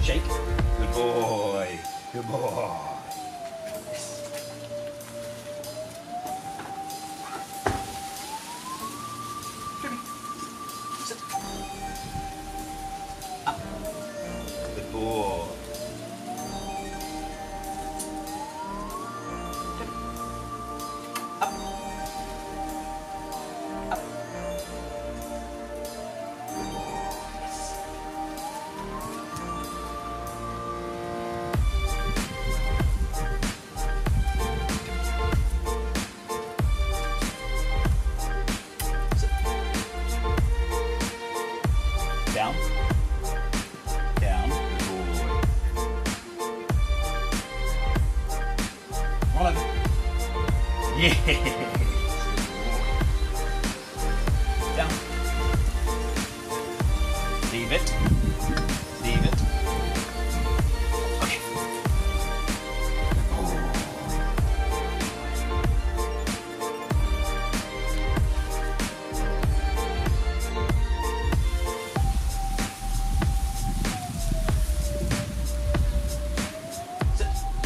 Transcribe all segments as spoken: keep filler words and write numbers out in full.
Shake. Good boy. Good boy. Yes. Toby. Sit. Up. Good boy. Up. Up. Good boy. Yes. Sit. Down. Down. Good boy. Roll over. Yeah. Down. Leave it. Leave it. Okay. Oh. Sit.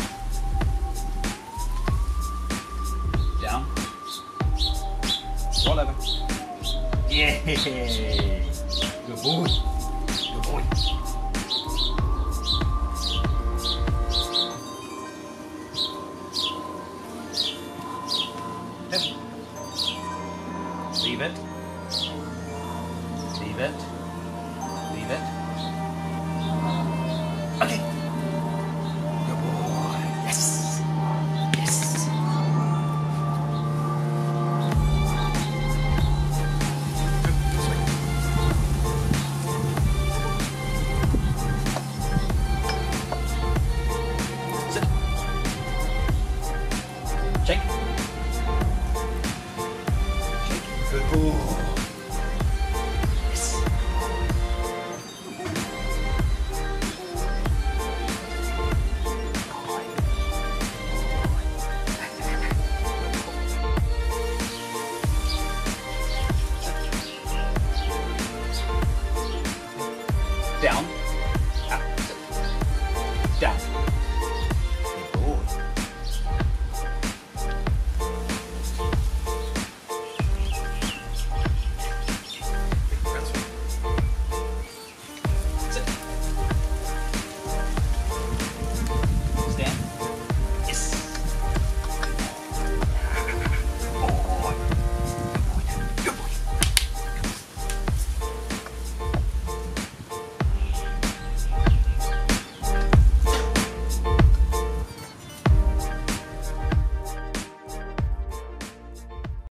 Down. Roll over. Yeah. Good boy. Good boy. Yep. Leave it. Leave it. Leave it. Okay.